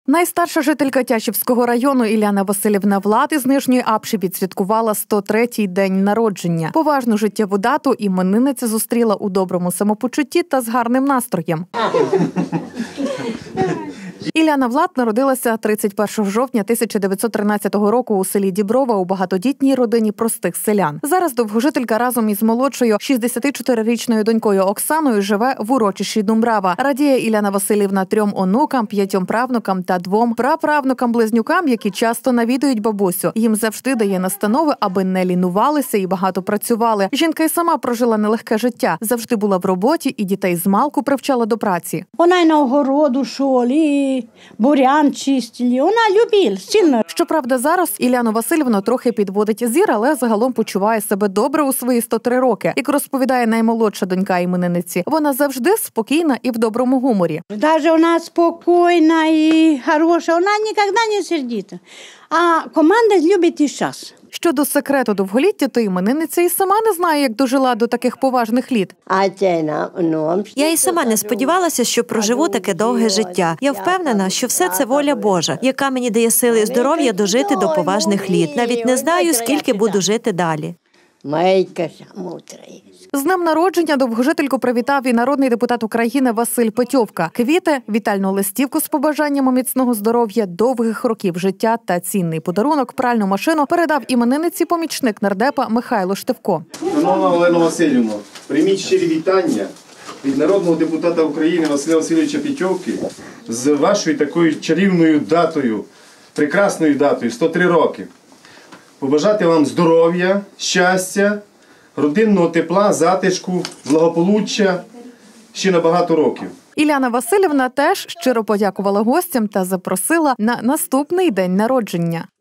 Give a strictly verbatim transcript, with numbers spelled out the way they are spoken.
Найстарша жителька Тячівського району Іляна Василівна Влад із Нижньої Апші відсвяткувала сто третій день народження. Поважну життєву дату іменинниця зустріла у доброму самопочутті та з гарним настроєм. Іляна Влад народилася тридцять першого жовтня тисяча дев'ятсот тринадцятого року у селі Діброва у багатодітній родині простих селян. Зараз довгожителька разом із молодшою шістдесятичотирирічною донькою Оксаною живе в урочищі Думбрава. Радіє Іляна Василівна трьом онукам, п'ятьом правнукам та двом праправнукам-близнюкам, які часто навідують бабусю. Їм завжди дає настанови, аби не лінувалися і багато працювали. Жінка й сама прожила нелегке життя. Завжди була в роботі і дітей змалку привчала до праці. Вона й на огороду шолі, бурян чистили. Вона любила сильно. Щоправда, зараз Іляну Василівну трохи підводить зір, але загалом почуває себе добре у свої сто три роки. Як розповідає наймолодша донька іменинниці, вона завжди спокійна і в доброму гуморі. Навіть вона спокійна і хороша, вона ніколи не сердита. А команда любить і час. Щодо секрету довголіття, то іменинниця і сама не знає, як дожила до таких поважних літ. Я і сама не сподівалася, що проживу таке довге життя. Я впевнена, що все це воля Божа, яка мені дає сили і здоров'я дожити до поважних літ. Навіть не знаю, скільки буду жити далі. З днем народження довгожительку привітав і народний депутат України Василь Петьовка. Квіти, вітальну листівку з побажаннями міцного здоров'я, довгих років життя та цінний подарунок – пральну машину передав іменинниці помічник нардепа Михайло Штивко. Шановна Олена Васильівна, прийміть щирі вітання від народного депутата України Василя Васильовича Петьовки з вашою такою чарівною датою, прекрасною датою – сто три роки. Побажати вам здоров'я, щастя, родинного тепла, затишку, благополуччя ще на багато років. Іляна Василівна теж щиро подякувала гостям та запросила на наступний день народження.